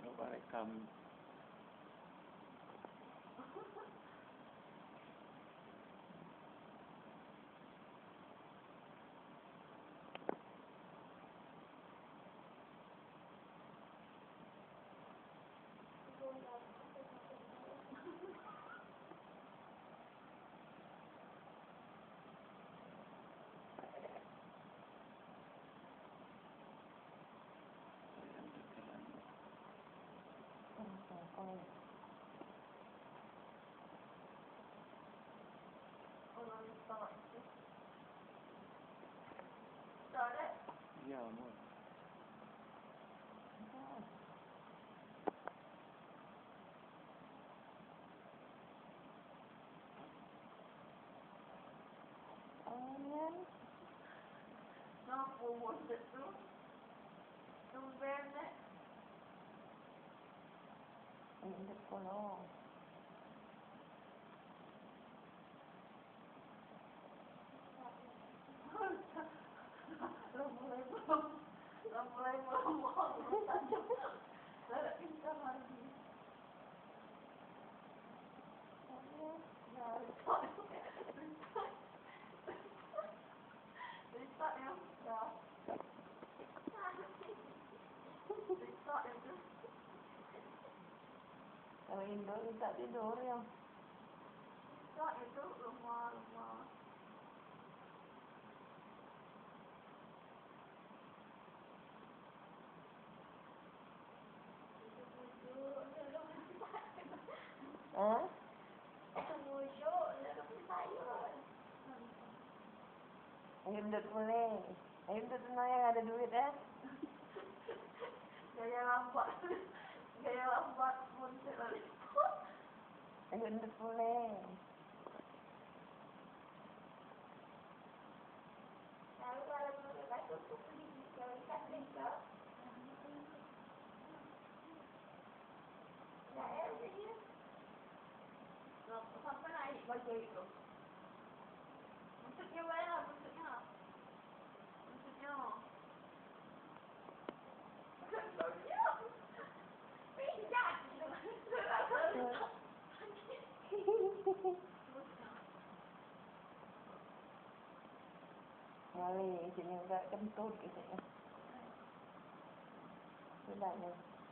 Nampak rekam. Ya, mau. Kenapa buat tu? Tumben Hindi ko lang. mulai ngomong tidak bisa lagi. Bisa ya, ya. Bisa itu. Kalau Indo minta tidur ya. Bisa itu rumah. Hah? Mujuk, nak sayur. Ayam duduk boleh. Ayam duduk tenang yang ada duit ya. Gaya lambat pun terlalu. Ayam duduk boleh. Lalu kalau menurut aku tu pergi ikan mereka. Ya, dia. Sampai naik baju itu. Maksudnya mana? Maksudnya. Pijat. Mari, sini enggak kentut gitu ya. Sudah ya.